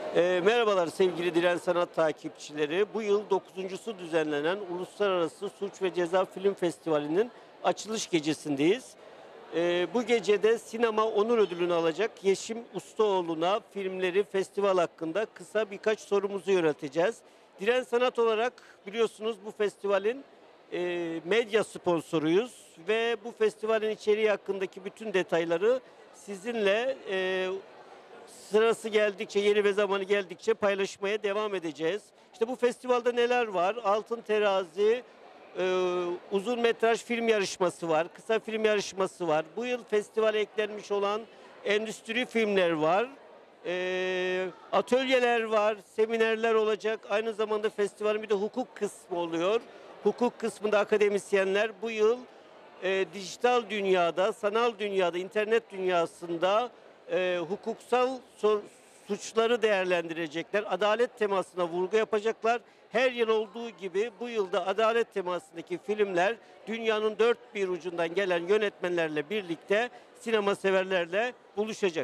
Merhabalar sevgili Diren Sanat takipçileri. Bu yıl dokuzuncusu düzenlenen Uluslararası Suç ve Ceza Film Festivali'nin açılış gecesindeyiz. Bu gecede sinema onur ödülünü alacak Yeşim Ustaoğlu'na filmleri festival hakkında kısa birkaç sorumuzu yönelteceğiz. Diren Sanat olarak biliyorsunuz bu festivalin medya sponsoruyuz ve bu festivalin içeriği hakkındaki bütün detayları sizinle sırası geldikçe, yeri ve zamanı geldikçe paylaşmaya devam edeceğiz. İşte bu festivalde neler var? Altın Terazi, uzun metraj film yarışması var, kısa film yarışması var. Bu yıl festivale eklenmiş olan endüstri filmler var. Atölyeler var, seminerler olacak. Aynı zamanda festivalin bir de hukuk kısmı oluyor. Hukuk kısmında akademisyenler bu yıl dijital dünyada, sanal dünyada, internet dünyasında hukuksal suçları değerlendirecekler. Adalet temasına vurgu yapacaklar. Her yıl olduğu gibi bu yılda adalet temasındaki filmler dünyanın dört bir ucundan gelen yönetmenlerle birlikte sinema severlerle buluşacak.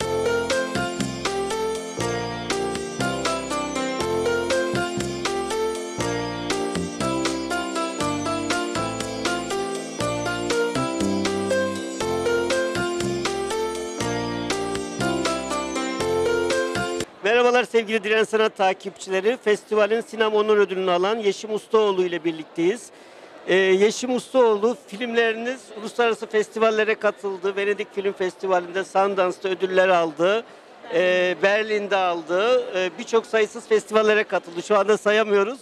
Merhabalar sevgili Diren Sanat takipçileri. Festivalin sinema onur ödülünü alan Yeşim Ustaoğlu ile birlikteyiz. Yeşim Ustaoğlu filmleriniz uluslararası festivallere katıldı. Venedik Film Festivali'nde, Sundance'da ödüller aldı. Berlin'de aldı. Birçok sayısız festivallere katıldı. Şu anda sayamıyoruz.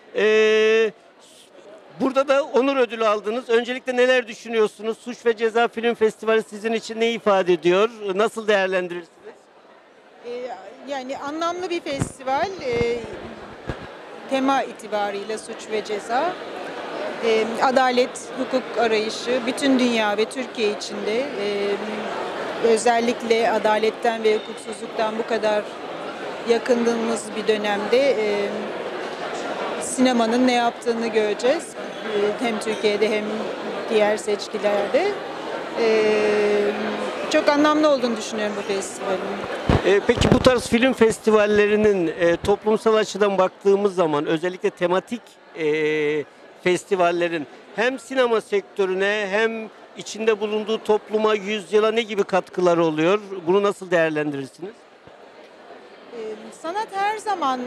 Burada da onur ödülü aldınız. Öncelikle neler düşünüyorsunuz? Suç ve Ceza Film Festivali sizin için ne ifade ediyor? Nasıl değerlendirirsiniz? Yani anlamlı bir festival, tema itibariyle suç ve ceza, adalet, hukuk arayışı bütün dünya ve Türkiye içinde özellikle adaletten ve hukuksuzluktan bu kadar yakındığımız bir dönemde sinemanın ne yaptığını göreceğiz. Hem Türkiye'de hem diğer seçkilerde. Çok anlamlı olduğunu düşünüyorum bu festivalin. Peki bu tarz film festivallerinin toplumsal açıdan baktığımız zaman özellikle tematik festivallerin hem sinema sektörüne hem içinde bulunduğu topluma, yüzyıla ne gibi katkıları oluyor? Bunu nasıl değerlendirirsiniz? Sanat her zaman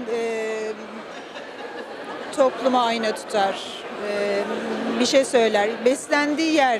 topluma ayna tutar, bir şey söyler. Beslendiği yer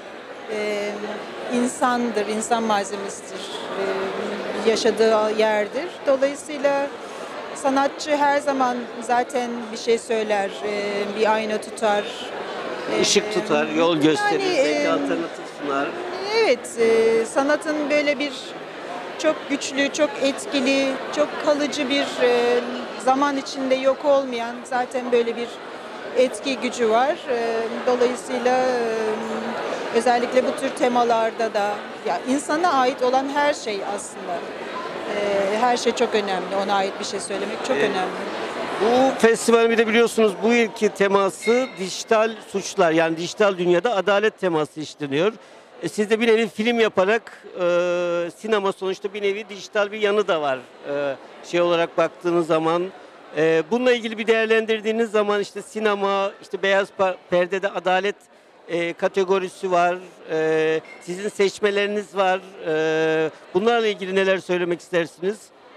insandır, insan malzemesidir, yaşadığı yerdir. Dolayısıyla sanatçı her zaman zaten bir şey söyler, bir ayna tutar. Işık tutar, yol gösterir, Yani, belki alternatif sunar. Evet, sanatın böyle bir çok güçlü, çok etkili, çok kalıcı bir zaman içinde yok olmayan zaten böyle bir etki gücü var. Dolayısıyla özellikle bu tür temalarda da ya insana ait olan her şey aslında. Her şey çok önemli. Ona ait bir şey söylemek çok önemli. Bu festival bir de biliyorsunuz bu yılki teması dijital suçlar, yani dijital dünyada adalet teması işleniyor. Siz de bir nevi film yaparak sinema sonuçta bir nevi dijital bir yanı da var şey olarak baktığınız zaman. Bununla ilgili bir değerlendirdiğiniz zaman işte sinema, işte beyaz perdede adalet kategorisi var, sizin seçmeleriniz var. Bunlarla ilgili neler söylemek istersiniz?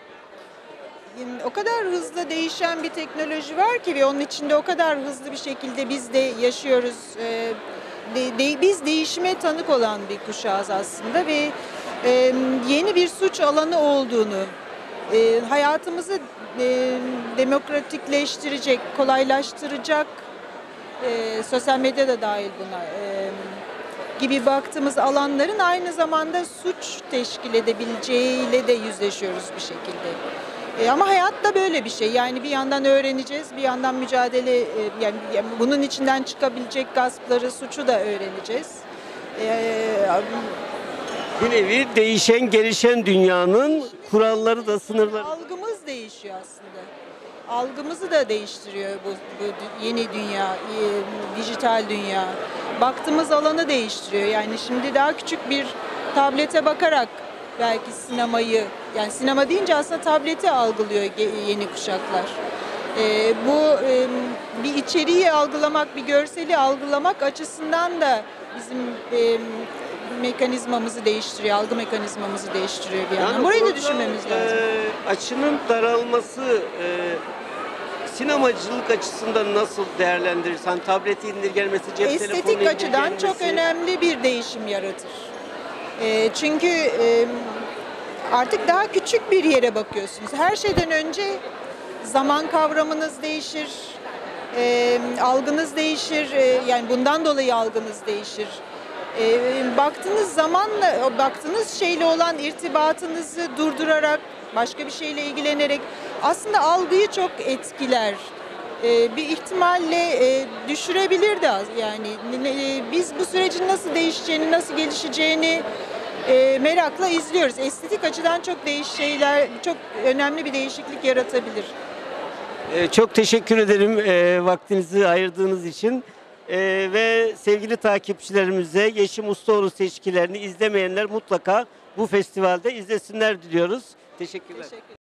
O kadar hızlı değişen bir teknoloji var ki ve onun içinde o kadar hızlı bir şekilde biz de yaşıyoruz. Biz değişime tanık olan bir kuşağız aslında ve yeni bir suç alanı olduğunu, hayatımızı demokratikleştirecek, kolaylaştıracak, sosyal medya da dahil buna, gibi baktığımız alanların aynı zamanda suç teşkil edebileceğiyle de yüzleşiyoruz bir şekilde. Ama hayat da böyle bir şey. Yani bir yandan öğreneceğiz, bir yandan mücadele, yani bunun içinden çıkabilecek gaspları, suçu da öğreneceğiz. Bir nevi değişen, gelişen dünyanın kuralları da sınırları. Algımız değişiyor aslında. Algımızı da değiştiriyor bu yeni dünya, dijital dünya. Baktığımız alanı değiştiriyor. Yani şimdi daha küçük bir tablete bakarak belki sinemayı, yani sinema deyince aslında tableti algılıyor yeni kuşaklar. Bu bir içeriği algılamak, bir görseli algılamak açısından da bizim mekanizmamızı değiştiriyor, algı mekanizmamızı değiştiriyor bir yandan. Burayı da burada, düşünmemiz lazım. Açının daralması sinemacılık açısından nasıl değerlendirirsen, hani tableti indirgenmesi, cep telefonu Estetik açıdan indirgenmesi. çok önemli bir değişim yaratır. Çünkü artık daha küçük bir yere bakıyorsunuz. Her şeyden önce zaman kavramınız değişir, algınız değişir. Yani bundan dolayı algınız değişir. Baktığınız zamanla, baktığınız şeyle olan irtibatınızı durdurarak, başka bir şeyle ilgilenerek aslında algıyı çok etkiler. Bir ihtimalle düşürebilir de yani biz bu sürecin nasıl değişeceğini, nasıl gelişeceğini merakla izliyoruz. Estetik açıdan çok çok önemli bir değişiklik yaratabilir. Çok teşekkür ederim vaktinizi ayırdığınız için. Ve sevgili takipçilerimize Yeşim Ustaoğlu seçkilerini izlemeyenler mutlaka bu festivalde izlesinler diliyoruz. Teşekkürler. Teşekkür